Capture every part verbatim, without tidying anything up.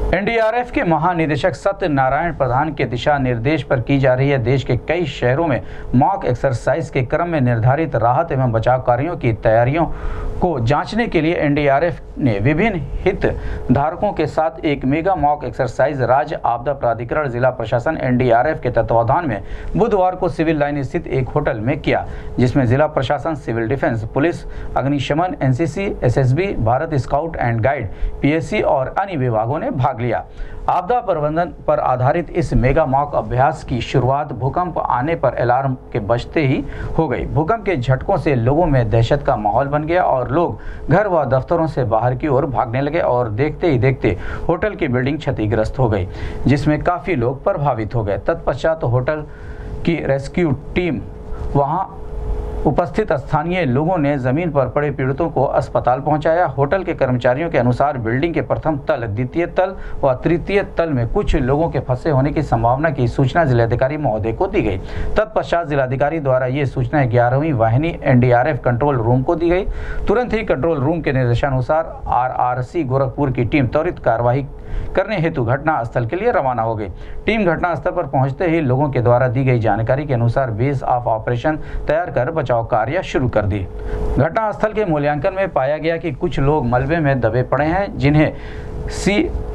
NDRF के महानिदेशक सत्यनारायण प्रधान के दिशा निर्देश पर की जा रही है देश के कई शहरों में मॉक एक्सरसाइज के क्रम में निर्धारित राहत एवं बचाव कार्यों की तैयारियों को जांचने के लिए एनडीआरएफ ने विभिन्न हितधारकों के साथ एक मेगा मॉक एक्सरसाइज राज्य आपदा प्राधिकरण जिला प्रशासन एनडीआरएफ के तत्वावधान में बुधवार को सिविल लाइन स्थित एक होटल में किया, जिसमें जिला प्रशासन, सिविल डिफेंस, पुलिस, अग्निशमन, NCC, SSB, Bharat scout and guide, PSC और अन्य विभागों ने भाग लिया। आपदा प्रबंधन पर आधारित इस मेगा मॉक अभ्यास की शुरुआत भूकंप आने पर अलार्म के बजते ही हो गई। भूकंप के झटकों से लोगों में दहशत का माहौल बन गया और लोग घर व दफ्तरों से बाहर की ओर भागने लगे और देखते ही देखते होटल की बिल्डिंग क्षतिग्रस्त हो गई, जिसमें काफी लोग प्रभावित हो गए। तत्पश्चात होटल की रेस्क्यू टीम वहां उपस्थित स्थानीय लोगों ने जमीन पर पड़े पीड़ितों को अस्पताल पहुंचाया। होटल के कर्मचारियों के अनुसार बिल्डिंग के प्रथम तल, द्वितीय तल व तृतीय तल में कुछ लोगों के फंसे होने की संभावना की सूचना जिलाधिकारी महोदय को दी गई। तत्पश्चात जिलाधिकारी द्वारा ये सूचना ग्यारहवीं वाहिनी एनडीआरएफ कंट्रोल रूम को दी गई। तुरंत ही कंट्रोल रूम के निर्देशानुसार आरआरसी गोरखपुर की टीम त्वरित कार्रवाई करने हेतु घटना स्थल के लिए रवाना हो गई। टीम घटना स्थल पर पहुंचते ही लोगों के द्वारा दी गई जानकारी के अनुसार बेस ऑफ ऑपरेशन तैयार कर बचाव कार्य शुरू कर दी। घटना स्थल के मूल्यांकन में पाया गया कि कुछ लोग मलबे में दबे पड़े हैं, जिन्हें सी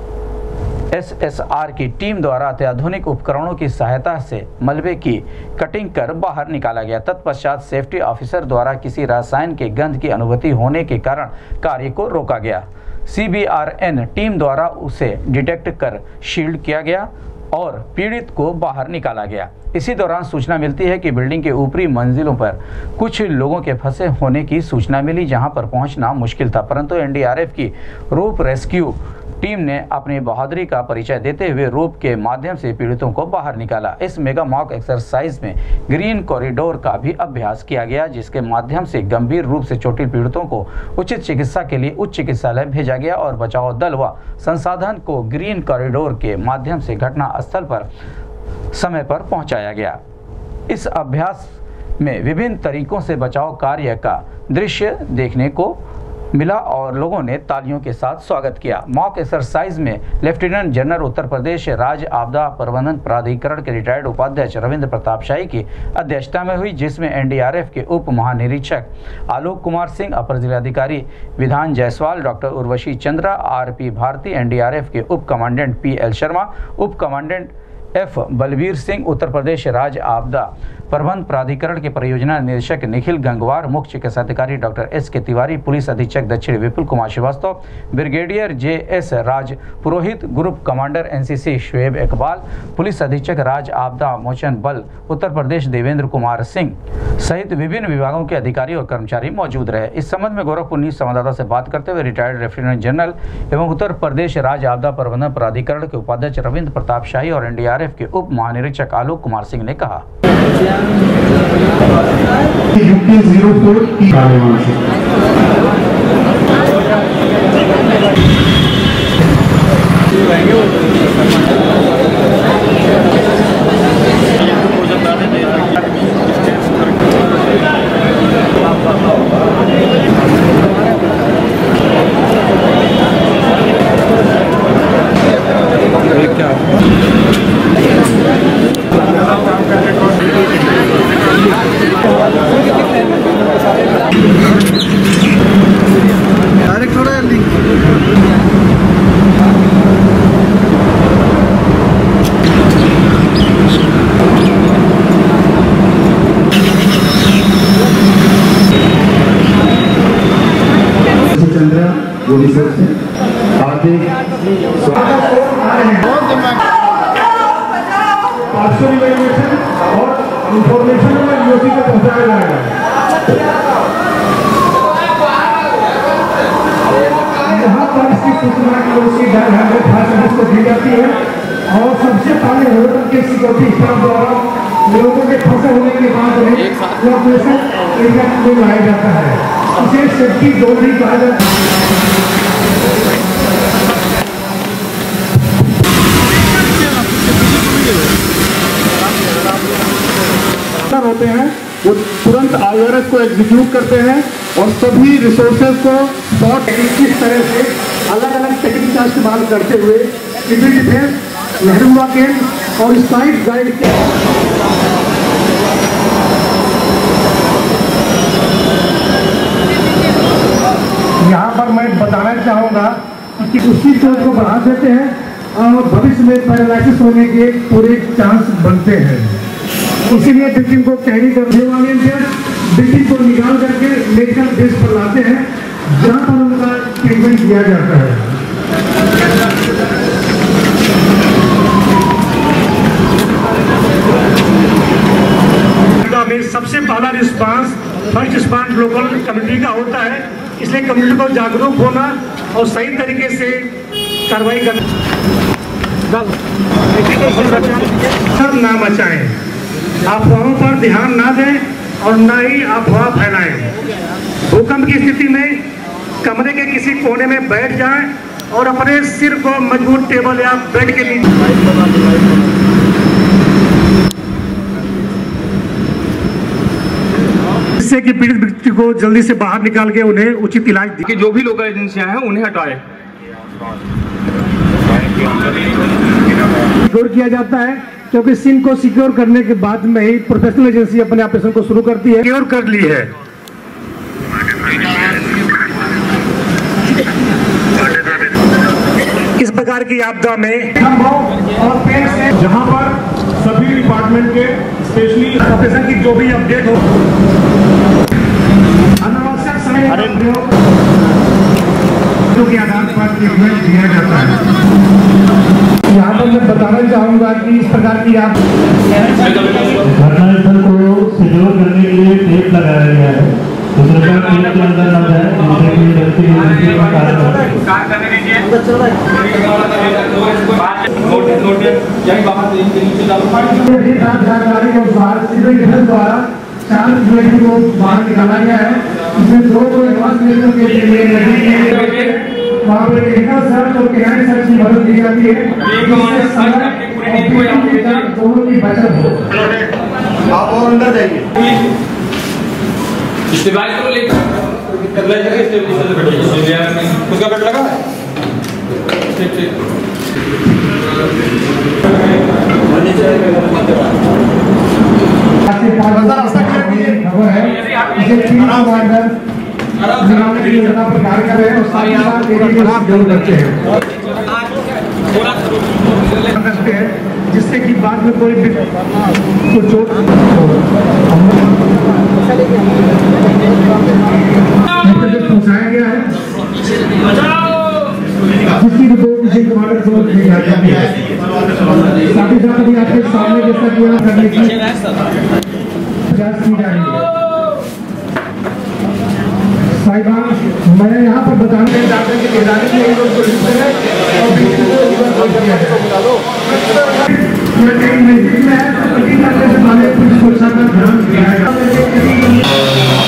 एसएसआर की टीम द्वारा अत्याधुनिक उपकरणों की सहायता से मलबे की कटिंग कर बाहर निकाला गया। तत्पश्चात सेफ्टी ऑफिसर द्वारा किसी रसायन के गंध की अनुभूति होने के कारण कार्य को रोका गया। सीबीआरएन टीम द्वारा उसे डिटेक्ट कर शील्ड किया गया और पीड़ित को बाहर निकाला गया। इसी दौरान सूचना मिलती है कि बिल्डिंग के ऊपरी मंजिलों पर कुछ लोगों के फंसे होने की सूचना मिली, जहां पर पहुंचना मुश्किल था, परंतु एनडीआरएफ की रोप रेस्क्यू टीम ने अपनी बहादुरी का परिचय देते हुए रोप के माध्यम से पीड़ितों को बाहर निकाला। इस मेगा मॉक एक्सरसाइज में ग्रीन कॉरिडोर का भी अभ्यास किया गया, जिसके माध्यम से गंभीर रूप से चोटिल पीड़ितों को उचित चिकित्सा के लिए उच्च चिकित्सालय भेजा गया और बचाव दल व संसाधन को ग्रीन कॉरिडोर के माध्यम से घटना स्थल पर समय पर पहुंचाया गया। इस अभ्यास में विभिन्न तरीकों से बचाव कार्य का दृश्य देखने को मिला और लोगों ने तालियों के साथ स्वागत किया। मॉक एक्सरसाइज में लेफ्टिनेंट जनरल उत्तर प्रदेश राज्य आपदा प्रबंधन प्राधिकरण के रिटायर्ड उपाध्यक्ष रविंद्र प्रताप शाही की अध्यक्षता में हुई, जिसमें एनडीआरएफ के उप महानिरीक्षक आलोक कुमार सिंह, अपर जिलाधिकारी Vidhan Jaiswal, doctor Urvashi Chandra, RP Bharti, NDRF के उप कमांडेंट पी एल शर्मा, उप कमांडेंट एफ बलबीर सिंह, उत्तर प्रदेश राज्य आपदा प्रबंध प्राधिकरण के परियोजना निदेशक निखिल गंगवार, मुख्य चिकित्साधिकारी डॉक्टर एस के तिवारी, पुलिस अधीक्षक दक्षिण Vipul Kumar Srivastava, brigadier J S Raj Purohit, group commander NCC Shoaib Iqbal, police अधीक्षक राज्य आपदा मोचन बल उत्तर प्रदेश देवेंद्र कुमार सिंह सहित विभिन्न विभागों के अधिकारी और कर्मचारी मौजूद रहे। इस संबंध में गोरखपुर न्यूज संवाददाता से बात करते हुए रिटायर्ड लेफ्टिनेंट जनरल एवं उत्तर प्रदेश राज्य आपदा प्रबंधन प्राधिकरण के उपाध्यक्ष रविंद्र प्रताप शाही और एनडीआरएफ के उप महानिरीक्षक आलोक कुमार सिंह ने कहा, यूपी जीरो फोर की और इंफॉर्मेशन में यूसी को पहुंचाया जाएगा। यहाँ पर इसकी सूचना यूसी को दी जाती है और सबसे पहले होटल के सिक्योरिटी स्टाफ द्वारा लोगों के फंसे होने के बाद ऑपरेशन एरिया में लाया जाता है। इसे सेफ्टी जोन भी कहा जाता है। होते हैं वो तुरंत आईआरएस को एग्जीक्यूट करते हैं और सभी रिसोर्सेज को स्पॉट किस तरह से अलग अलग टेक्निक का इस्तेमाल करते हुए सिविल डिफेंस, नेहरू केंद्र और स्काउट गाइड के यहाँ पर मैं बताना चाहूँगा कि उसी सोच को बढ़ा देते हैं और भविष्य में पैरालाइसिस होने के पूरे चांस बनते हैं। इसीलिए बिल्डिंग को कैरी करने वाले बिल्डिंग को निकाल करके मेडिकल बेस पर लाते हैं जहाँ पर उनका ट्रीटमेंट किया जाता है। में सबसे पहला response first response local community का होता है, इसलिए कम्युनिटी को जागरूक होना और सही तरीके से कार्रवाई करना। सब ना मचाएं, अफवाहों पर ध्यान ना दें और ना ही अफवाह फैलाएं। भूकंप की स्थिति में कमरे के किसी कोने में बैठ जाएं और अपने सिर को मजबूत टेबल या बेड के नीचे जिससे कि पीड़ित व्यक्ति को जल्दी से बाहर निकाल के उन्हें उचित इलाज कि जो भी लोकल एजेंसियां हैं उन्हें हटाएं। सिक्योर किया जाता है क्योंकि सीन को सिक्योर करने के बाद में ही प्रोफेशनल एजेंसी अपने ऑपरेशन को शुरू करती है। सिक्योर कर ली है। इस प्रकार की आपदा में और पेड़ से जहां पर सभी डिपार्टमेंट के स्पेशली ऑपरेशन की जो भी अपडेट हो अनावश्यक समय जो के आधार पर ट्रीटमेंट दिया जाता है। यहाँ पर मैं बताना चाहूँगा कि इस प्रकार की आप घटनास्थल को सिक्योर करने के लिए टेप लगाया गया है, दूसरे का टेप के अंदर न जाए जिससे कि व्यक्ति की का कारण हो। जानकारी के अनुसार सिविल डिफेंस द्वारा चार व्यक्ति को बाहर निकाला गया है, इसमें दो को एडवांस लेवल के लिए वहाँ पर टेक्निकल सर्च और किराए सर्च की मदद दी जाती है, दोनों की बचत हो। आप और अंदर जाइए। इस डिवाइस को लेकर उसका बेड लगा है। ठीक ठीक खबर है इसे तीन कमांडर निकालने की योजना पर कार्य कर रहे हैं और साथ ही साथ एरिया को सिक्योर करते हैं जिससे कि बाद में कोई को चोट पहुंचाया गया है जिसकी दो किसी कमांडर को दी जाती है। साथ ही साथ अभी आपके सामने जैसा कि यहाँ करने की प्रयास की जा रही है। साहिबान मैं यहाँ पर बताने जाकर के निगरानी के लिए लोग कोशिश कर रहे हैं और बीच में उधर किया है। नजदीक में है तो कभी करने से पहले कुछ सुरक्षा का ध्यान दिया जाए।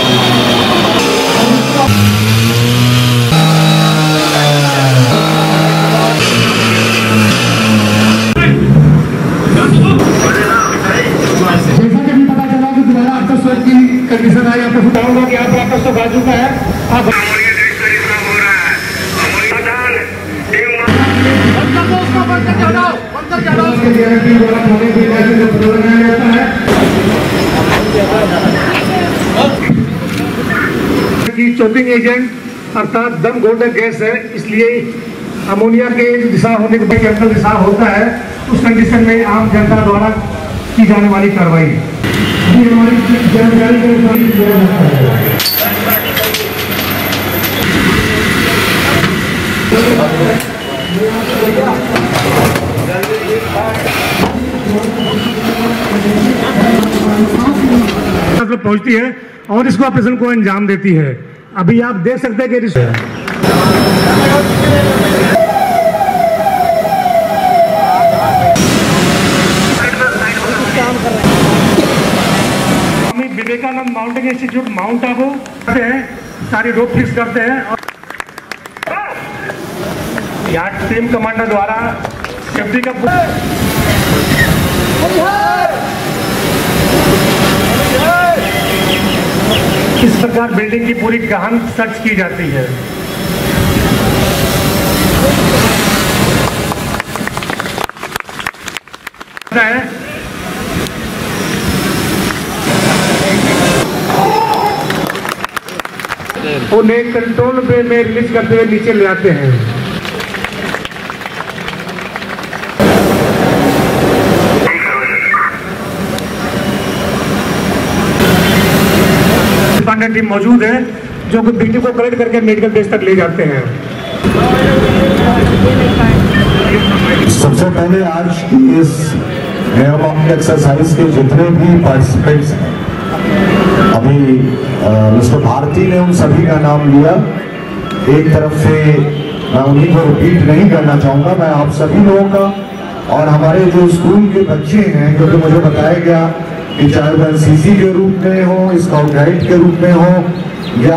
कंडीशन आई आपको बताऊंगा कि आप आपका सब बाजू का है आप चोटिंग एजेंट अर्थात दम घोटक गैस है, इसलिए अमोनिया के दिशा होने के बाद केमिकल दिशा होता है, उस कंडीशन में आम जनता द्वारा की जाने वाली कार्रवाई हमारी जानकारी के अनुसार किया जाता है। पहुंचती है और इसको ऑपरेशन को अंजाम देती है। अभी आप देख सकते हैं कि Vivekananda mountain institute mount Abu से सारी रोप फिक्स करते हैं और यहाँ टीम कमांडर द्वारा सेफ्टी का इस प्रकार बिल्डिंग की पूरी गहन सर्च की जाती है। है उन्हें कंट्रोल पे में रिलीज करते हुए नीचे ले आते हैं। टीम मौजूद है जो कि विक्टिम को कलेक्ट करके मेडिकल बेस तक ले जाते हैं। सबसे पहले आज की इस मेगामॉक एक्सरसाइज के जितने भी पार्टिसिपेंट्स हैं, अभी मिस्टर भारती ने उन सभी का नाम लिया। एक तरफ से मैं उन्हीं को रिपीट नहीं करना चाहूँगा, मैं आप सभी लोगों का और हमारे जो स्कूल के बच्चे हैं, क्योंकि मुझे बताया गया कि चाहे वह एनसीसी के रूप में हो, स्काउट गाइड के रूप में हो या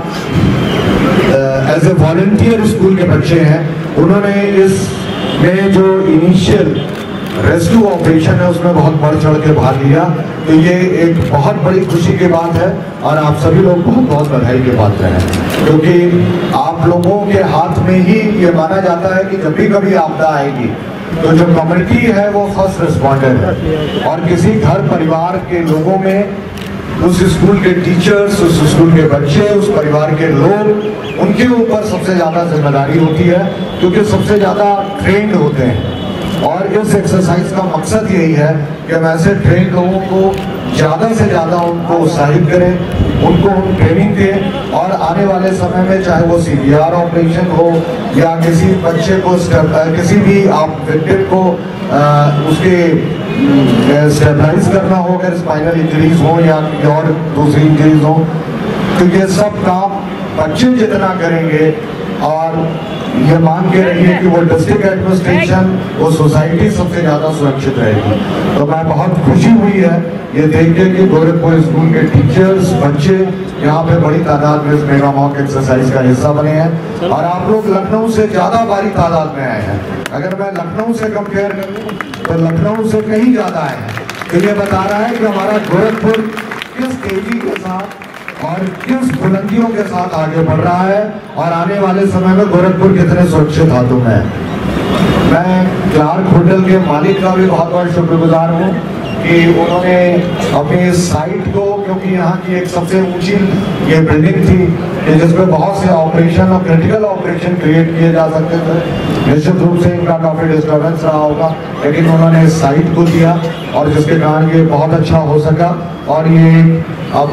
एज ए वॉलंटियर स्कूल के बच्चे हैं, उन्होंने इसमें जो इनिशियल रेस्क्यू ऑपरेशन है उसमें बहुत बढ़ चढ़ के भाग लिया। तो ये एक बहुत बड़ी खुशी की बात है और आप सभी लोग बहुत बहुत बधाई के पात्र हैं, क्योंकि आप लोगों के हाथ में ही ये माना जाता है कि जब भी कभी आपदा आएगी तो जो कम्युनिटी है वो फर्स्ट रिस्पॉन्डर है और किसी घर परिवार के लोगों में उस स्कूल के टीचर्स, उस स्कूल के बच्चे, उस परिवार के लोग, उनके ऊपर सबसे ज़्यादा जिम्मेदारी होती है क्योंकि सबसे ज़्यादा ट्रेंड होते हैं। और इस एक्सरसाइज का मकसद यही है कि हम ऐसे ट्रेन लोगों को ज़्यादा से ज़्यादा उनको उत्साहित करें, उनको हम ट्रेनिंग दें और आने वाले समय में चाहे वो सी पी आर ऑपरेशन हो या किसी बच्चे को किसी भी आप विक्टिम को आ, उसके स्टेबलाइज करना हो, अगर स्पाइनल इंजरीज हो या और दूसरी इंजरीज हो, तो ये सब काम बच्चे जितना करेंगे और ये मान के रहिए कि वो डिस्ट्रिक्ट एडमिनिस्ट्रेशन, वो सोसाइटी सबसे ज़्यादा सुरक्षित रहेगी। तो मैं बहुत खुशी हुई है ये देख के कि गोरखपुर स्कूल के टीचर्स, बच्चे यहाँ पे बड़ी तादाद में इस मेगामॉक एक्सरसाइज का हिस्सा बने हैं और आप लोग लखनऊ से ज़्यादा बड़ी तादाद में आए हैं। अगर मैं लखनऊ से कंपेयर करूँ तो लखनऊ से कहीं ज़्यादा आए हैं। तो ये बता रहा है कि हमारा गोरखपुर किस तेजी के साथ और किस बुलंदियों के साथ आगे बढ़ रहा है और आने वाले समय में गोरखपुर कितने सुरक्षित हाथों में है। मैं क्लार्क होटल के मालिक का भी बहुत बहुत शुक्रगुजार हूँ कि उन्होंने अपनी साइट को, क्योंकि यहाँ की एक सबसे ऊंची ये बिल्डिंग थी जिसमें बहुत से ऑपरेशन और क्रिटिकल ऑपरेशन क्रिएट किए जा सकते थे, निश्चित रूप से इनका काफ़ी डिस्टर्बेंस रहा होगा, लेकिन उन्होंने इस साइट को दिया और जिसके कारण ये बहुत अच्छा हो सका। और ये अब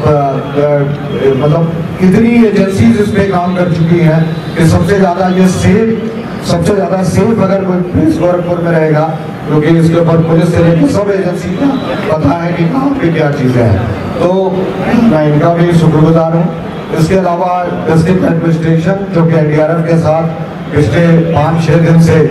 मतलब इतनी एजेंसीज इस पे काम कर चुकी हैं कि सबसे ज़्यादा ये सेफ सबसे ज़्यादा सेफ अगर कोई प्लेस गोरखपुर में रहेगा, क्योंकि इसके ऊपर पुलिस से लेकर सब एजेंसी का पता है कि कहाँ पे क्या चीज़ें हैं। तो मैं इनका भी शुक्रगुजार हूँ। इसके अलावा डिस्ट्रिक्ट एडमिनिस्ट्रेशन जो कि एन डी आर एफ के साथ पिछले पाँच छः दिन से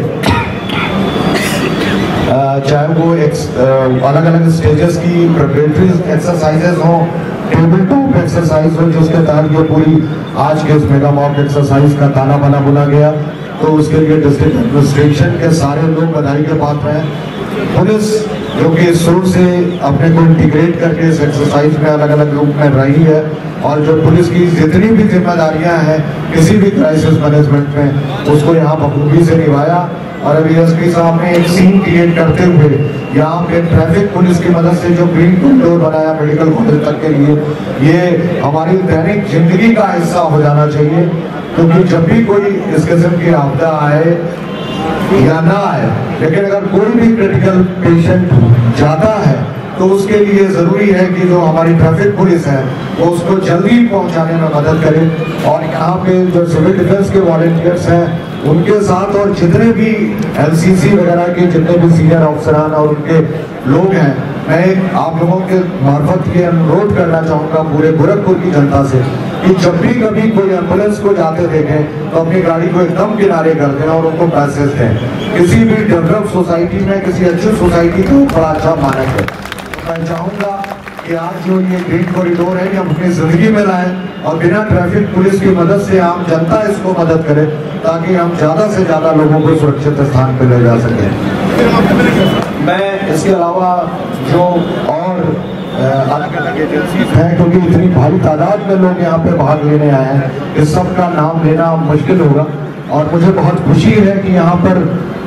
चाहे वो अलग अलग स्टेजेस की प्रिपरेटरी एक्सरसाइजेज हों, टेबल टॉप एक्सरसाइज हो, जिसके तहत ये पूरी आज के इस मेगामॉक एक्सरसाइज का ताना बना बुना गया, तो उसके लिए डिस्ट्रिक्ट एडमिनिस्ट्रेशन के सारे लोग बधाई के पात्र हैं। पुलिस जो कि शुरू से अपने को इंटीग्रेट करके इस एक्सरसाइज में अलग अलग रूप में रही है और जो पुलिस की जितनी भी जिम्मेदारियां हैं किसी भी क्राइसिस मैनेजमेंट में, उसको यहाँ बखूबी से निभाया। और अभी एस पी साहब ने एक सीन क्रिएट करते हुए यहाँ पे ट्रैफिक पुलिस की मदद से जो ग्रीन कॉरिडोर बनाया मेडिकल कॉलेज तक के लिए, ये हमारी दैनिक जिंदगी का हिस्सा हो जाना चाहिए, क्योंकि जब भी कोई इस किस्म की आपदा आए या ना आए, लेकिन अगर कोई भी क्रिटिकल पेशेंट जाता है तो उसके लिए ज़रूरी है कि जो हमारी ट्रैफिक पुलिस है वो उसको जल्दी पहुंचाने में मदद करे। और यहाँ पे जो सिविल डिफेंस के वॉलंटियर्स हैं उनके साथ और जितने भी एल सी सी वगैरह के जितने भी सीनियर अफसरान और उनके लोग हैं, मैं आप लोगों के मार्फत ये अनुरोध करना चाहूँगा पूरे गोरखपुर की जनता से कि जब भी कभी कोई एम्बुलेंस को जाते देखें तो अपनी गाड़ी को एकदम किनारे कर दें और उनको पैसेज दें। किसी भी डेवलप सोसाइटी में, किसी अच्छी सोसाइटी को बड़ा अच्छा मानक है। मैं चाहूँगा कि आज जो ये ग्रीन कॉरिडोर है, हम अपनी जिंदगी में लाएं और बिना ट्रैफिक पुलिस की मदद से आम जनता इसको मदद करे, ताकि हम ज़्यादा से ज़्यादा लोगों को सुरक्षित स्थान पर ले जा सकें। मैं इसके अलावा जो और अलग अलग एजेंसीज हैं, क्योंकि इतनी भारी तादाद में लोग यहाँ पे भाग लेने आए हैं, इस सब का नाम लेना मुश्किल होगा। और मुझे बहुत खुशी है कि यहाँ पर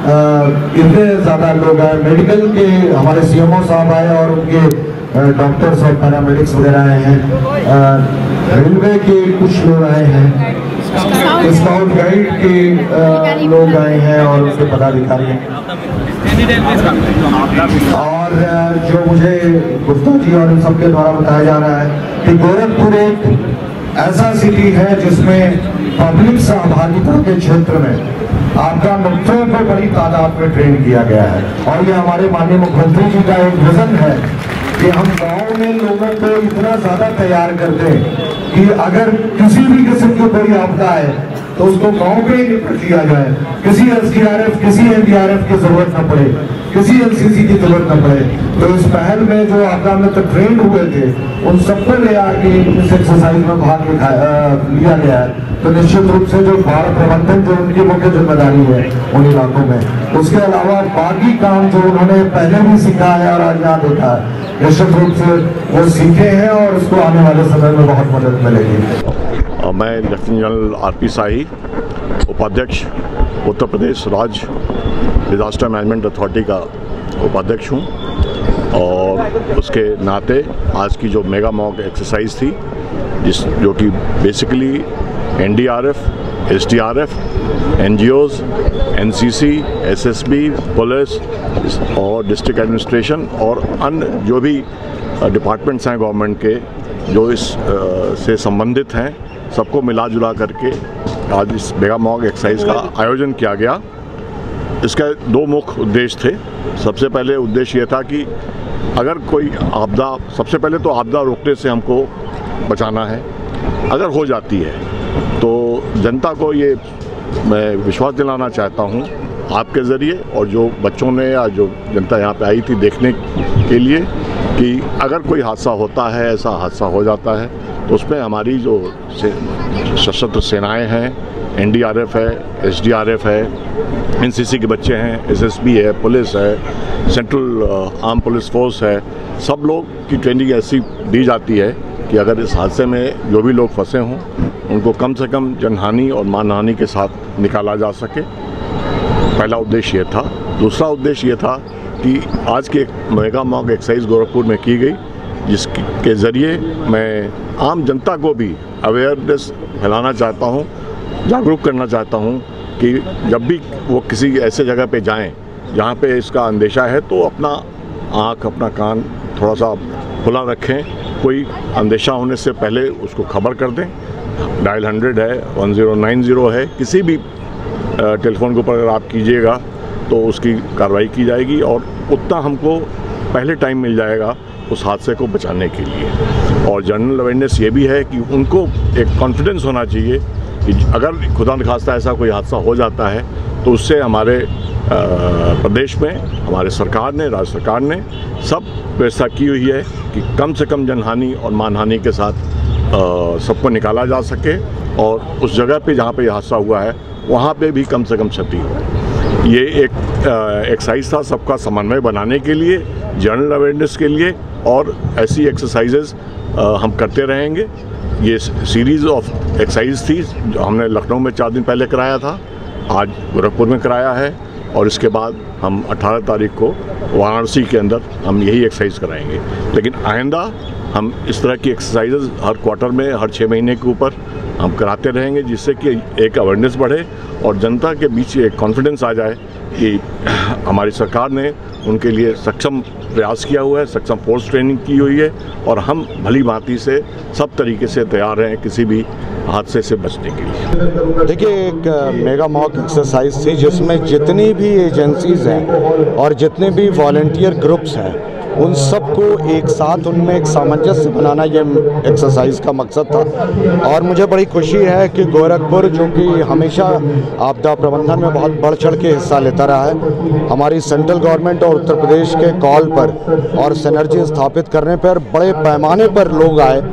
इतने ज़्यादा लोग आए, मेडिकल के हमारे सीएमओ साहब आए और उनके डॉक्टर्स और पैरामेडिक्स वगैरह आए हैं, रेलवे के कुछ लोग आए हैं, स्काउट गाइड के लोग आए हैं और उसके पदाधिकारी हैं। और जो मुझे गुप्ता जी और इन सबके द्वारा बताया जा रहा है कि गोरखपुर एक ऐसा सिटी है जिसमें पब्लिक सहभागिता के क्षेत्र में आपदा मित्रों को बड़ी तादाद में ट्रेन किया गया है। और ये हमारे माननीय मुख्यमंत्री जी का एक विजन है कि हम गांव में लोगों को इतना ज्यादा तैयार कर दें कि अगर किसी भी किस्म की कोई आपदा है तो उसको गांव पे ही निपट लिया जाए, किसी एसडीआरएफ किसी एनडीआरएफ की जरूरत न पड़े, किसी एलसीसी की जरूरत न पड़े। तो इस पहल में जो आपदा में तो ट्रेंड हुए थे उन सबको ले आके इस एक्सरसाइज में भाग लिया गया है। तो निश्चित रूप से जो बाढ़ प्रबंधन जो उनकी मुख्य जिम्मेदारी है उन इलाकों में, उसके अलावा बाकी काम जो उन्होंने पहले भी सीखा है और आज यहाँ देखा है, निश्चित रूप से वो सीखे हैं और उसको आने वाले समय में बहुत मदद मिलेगी। मैं lieutenant general R P Shahi, उपाध्यक्ष उत्तर प्रदेश राज्य डिजास्टर मैनेजमेंट अथॉरिटी का उपाध्यक्ष हूँ और उसके नाते आज की जो मेगा मॉक एक्सरसाइज थी जिस जो कि basically N D R F, S D R F, N G Os, N C C, S S B, police और डिस्ट्रिक्ट एडमिनिस्ट्रेशन और अन्य जो भी डिपार्टमेंट्स हैं गवर्नमेंट के जो इस आ, से संबंधित हैं, सबको मिला जुला करके आज इस मेगा मॉक एक्सरसाइज का आयोजन किया गया। इसका दो मुख्य उद्देश्य थे। सबसे पहले उद्देश्य ये था कि अगर कोई आपदा, सबसे पहले तो आपदा रोकने से हमको बचाना है, अगर हो जाती है तो जनता को ये मैं विश्वास दिलाना चाहता हूँ आपके ज़रिए और जो बच्चों ने या जो जनता यहाँ पे आई थी देखने के लिए कि अगर कोई हादसा होता है, ऐसा हादसा हो जाता है तो उसमें हमारी जो से, सशस्त्र सेनाएं हैं, एन डी आर एफ है, एस डी आर एफ है, एन सी सी के बच्चे हैं, एस एस बी है, पुलिस है, सेंट्रल आर्म पुलिस फोर्स है, सब लोग की ट्रेनिंग ऐसी दी जाती है कि अगर इस हादसे में जो भी लोग फंसे हों उनको कम से कम जनहानि और मानहानि के साथ निकाला जा सके। पहला उद्देश्य ये था। दूसरा उद्देश्य ये था कि आज के मेगा मॉक एक्सरसाइज गोरखपुर में की गई जिसके ज़रिए मैं आम जनता को भी अवेयरनेस फैलाना चाहता हूँ, जागरूक करना चाहता हूँ कि जब भी वो किसी ऐसे जगह पे जाएं जहाँ पे इसका अंदेशा है तो अपना आँख, अपना कान थोड़ा सा खुला रखें। कोई अंदेशा होने से पहले उसको खबर कर दें। डायल हंड्रेड है, वन ज़ीरो नाइन ज़ीरो है, किसी भी टेलीफोन के ऊपर अगर आप कीजिएगा तो उसकी कार्रवाई की जाएगी और उतना हमको पहले टाइम मिल जाएगा उस हादसे को बचाने के लिए। और जनरल अवेयरनेस ये भी है कि उनको एक कॉन्फिडेंस होना चाहिए कि अगर खुदा न खास्ता ऐसा कोई हादसा हो जाता है तो उससे हमारे प्रदेश में हमारे सरकार ने, राज्य सरकार ने सब व्यवस्था की हुई है कि कम से कम जनहानि और मानहानि के साथ सबको निकाला जा सके और उस जगह पे जहाँ पे हादसा हुआ है वहाँ पे भी कम से कम क्षति हो। ये एक एक्सरसाइज था सबका समन्वय बनाने के लिए, जनरल अवेयरनेस के लिए और ऐसी एक्सरसाइजेज हम करते रहेंगे। ये सीरीज़ ऑफ एक्सरसाइज थी जो हमने लखनऊ में चार दिन पहले कराया था, आज गोरखपुर में कराया है और इसके बाद हम अठारह तारीख को वाराणसी के अंदर हम यही एक्सरसाइज कराएंगे। लेकिन आइंदा हम इस तरह की एक्सरसाइजेज हर क्वार्टर में, हर छः महीने के ऊपर हम कराते रहेंगे जिससे कि एक अवेयरनेस बढ़े और जनता के बीच एक कॉन्फिडेंस आ जाए कि हमारी सरकार ने उनके लिए सक्षम प्रयास किया हुआ है, सक्षम फोर्स ट्रेनिंग की हुई है और हम भली भांति से सब तरीके से तैयार हैं किसी भी हादसे से बचने के लिए। देखिए, एक मेगा मॉक एक्सरसाइज थी जिसमें जितनी भी एजेंसीज़ हैं और जितने भी वॉलंटियर ग्रुप्स हैं उन सबको एक साथ उनमें एक सामंजस्य बनाना ये एक्सरसाइज का मकसद था। और मुझे बड़ी खुशी है कि गोरखपुर जो कि हमेशा आपदा प्रबंधन में बहुत बढ़ चढ़ के हिस्सा लेता रहा है, हमारी सेंट्रल गवर्नमेंट और उत्तर प्रदेश के कॉल पर और सिनर्जी स्थापित करने पर बड़े पैमाने पर लोग आए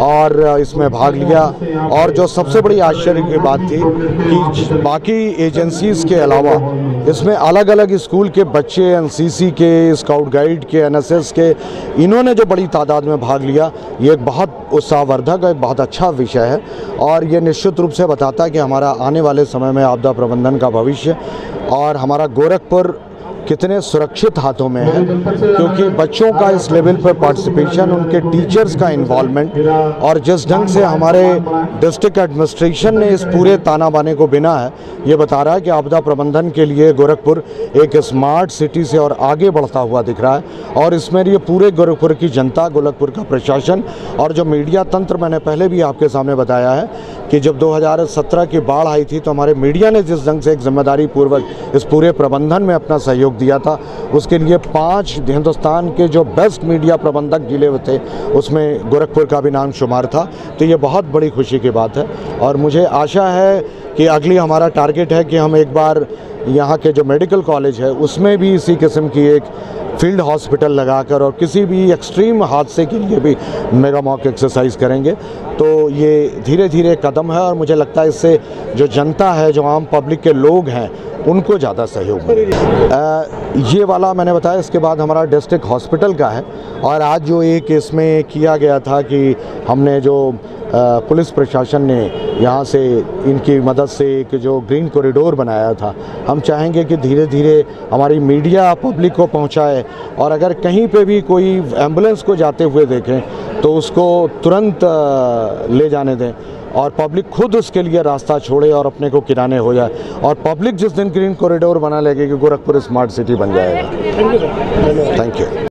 और इसमें भाग लिया। और जो सबसे बड़ी आश्चर्य की बात थी कि बाकी एजेंसीज़ के अलावा इसमें अलग अलग स्कूल के बच्चे, एनसीसी के, स्काउट गाइड के, एनएसएस के, इन्होंने जो बड़ी तादाद में भाग लिया, ये एक बहुत उत्साहवर्धक, एक बहुत अच्छा विषय है और ये निश्चित रूप से बताता है कि हमारा आने वाले समय में आपदा प्रबंधन का भविष्य और हमारा गोरखपुर कितने सुरक्षित हाथों में है, क्योंकि बच्चों का इस लेवल पर पार्टिसिपेशन, उनके टीचर्स का इन्वॉल्वमेंट और जिस ढंग से हमारे डिस्ट्रिक्ट एडमिनिस्ट्रेशन ने इस पूरे ताना बाने को बिना है, ये बता रहा है कि आपदा प्रबंधन के लिए गोरखपुर एक स्मार्ट सिटी से और आगे बढ़ता हुआ दिख रहा है। और इसमें ये पूरे गोरखपुर की जनता, गोरखपुर का प्रशासन और जो मीडिया तंत्र, मैंने पहले भी आपके सामने बताया है कि जब दो हज़ार सत्रह की बाढ़ आई थी तो हमारे मीडिया ने जिस ढंग से एक जिम्मेदारी पूर्वक इस पूरे प्रबंधन में अपना सहयोग दिया था, उसके लिए पांच हिंदुस्तान के जो बेस्ट मीडिया प्रबंधक जिले थे उसमें गोरखपुर का भी नाम शुमार था। तो ये बहुत बड़ी खुशी की बात है और मुझे आशा है कि अगली हमारा टारगेट है कि हम एक बार यहाँ के जो मेडिकल कॉलेज है उसमें भी इसी किस्म की एक फील्ड हॉस्पिटल लगाकर और किसी भी एक्सट्रीम हादसे के लिए भी मेगा मॉक एक्सरसाइज करेंगे। तो ये धीरे धीरे कदम है और मुझे लगता है इससे जो जनता है, जो आम पब्लिक के लोग हैं, उनको ज़्यादा सहयोग मिलेगा। ये वाला मैंने बताया, इसके बाद हमारा डिस्ट्रिक्ट हॉस्पिटल का है और आज जो एक इसमें किया गया था कि हमने जो पुलिस प्रशासन ने यहाँ से इनकी मदद से एक जो ग्रीन कॉरिडोर बनाया था, हम चाहेंगे कि धीरे धीरे हमारी मीडिया पब्लिक को पहुँचाए और अगर कहीं पे भी कोई एम्बुलेंस को जाते हुए देखें तो उसको तुरंत ले जाने दें और पब्लिक खुद उसके लिए रास्ता छोड़े और अपने को किराने हो जाए। और पब्लिक जिस दिन ग्रीन कॉरिडोर बना लेगी कि गोरखपुर स्मार्ट सिटी बन जाएगा। Thank you.